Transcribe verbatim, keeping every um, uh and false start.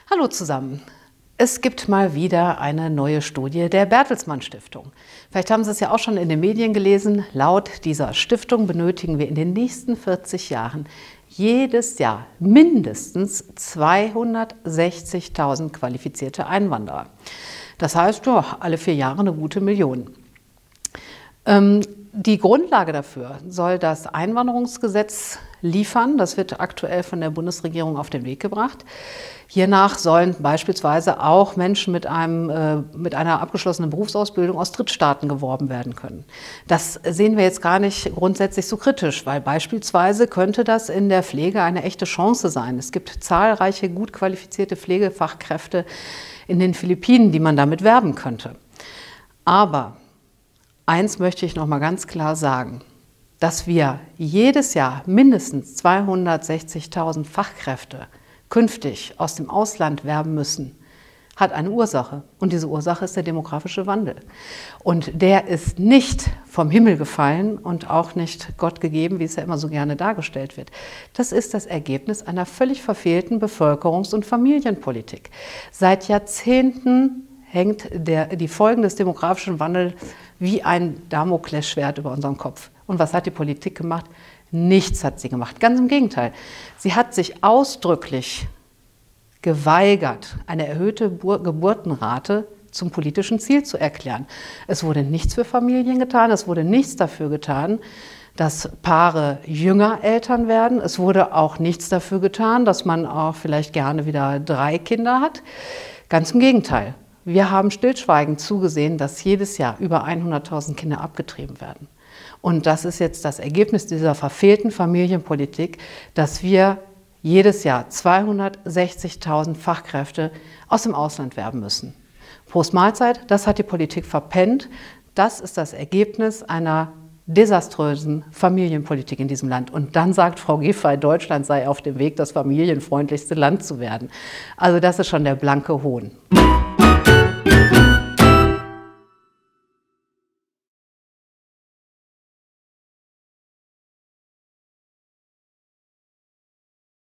Hallo zusammen. Es gibt mal wieder eine neue Studie der Bertelsmann Stiftung. Vielleicht haben Sie es ja auch schon in den Medien gelesen. Laut dieser Stiftung benötigen wir in den nächsten vierzig Jahren jedes Jahr mindestens zweihundertsechzigtausend qualifizierte Einwanderer. Das heißt, ja, alle vier Jahre eine gute Million. Ähm, die Grundlage dafür soll das Einwanderungsgesetz liefern. Das wird aktuell von der Bundesregierung auf den Weg gebracht. Hiernach sollen beispielsweise auch Menschen mit, einem, äh, mit einer abgeschlossenen Berufsausbildung aus Drittstaaten geworben werden können. Das sehen wir jetzt gar nicht grundsätzlich so kritisch, weil beispielsweise könnte das in der Pflege eine echte Chance sein. Es gibt zahlreiche gut qualifizierte Pflegefachkräfte in den Philippinen, die man damit werben könnte. Aber eins möchte ich noch mal ganz klar sagen, dass wir jedes Jahr mindestens zweihundertsechzigtausend Fachkräfte künftig aus dem Ausland werben müssen, hat eine Ursache. Und diese Ursache ist der demografische Wandel. Und der ist nicht vom Himmel gefallen und auch nicht Gott gegeben, wie es ja immer so gerne dargestellt wird. Das ist das Ergebnis einer völlig verfehlten Bevölkerungs- und Familienpolitik. Seit Jahrzehnten hängt der, die Folgen des demografischen Wandels wie ein Damoklesschwert über unserem Kopf. Und was hat die Politik gemacht? Nichts hat sie gemacht. Ganz im Gegenteil. Sie hat sich ausdrücklich geweigert, eine erhöhte Geburtenrate zum politischen Ziel zu erklären. Es wurde nichts für Familien getan, es wurde nichts dafür getan, dass Paare jünger Eltern werden. Es wurde auch nichts dafür getan, dass man auch vielleicht gerne wieder drei Kinder hat. Ganz im Gegenteil. Wir haben stillschweigend zugesehen, dass jedes Jahr über hunderttausend Kinder abgetrieben werden. Und das ist jetzt das Ergebnis dieser verfehlten Familienpolitik, dass wir jedes Jahr zweihundertsechzigtausend Fachkräfte aus dem Ausland werben müssen. Prost Mahlzeit, das hat die Politik verpennt. Das ist das Ergebnis einer desaströsen Familienpolitik in diesem Land. Und dann sagt Frau Giffey, Deutschland sei auf dem Weg, das familienfreundlichste Land zu werden. Also das ist schon der blanke Hohn.